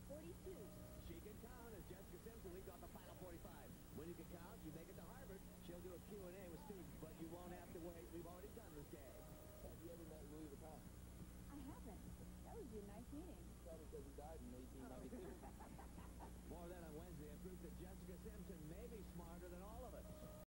42. She can count, as Jessica Simpson leads off the final 45. When you can count, you make it to Harvard. She'll do a Q&A with students, but you won't have to wait. We've already done this day. Have you ever met Louis Vuitton? I haven't. That would be a nice meeting. Probably because he died in 1892. More of that on Wednesday, and proof that Jessica Simpson may be smarter than all of us.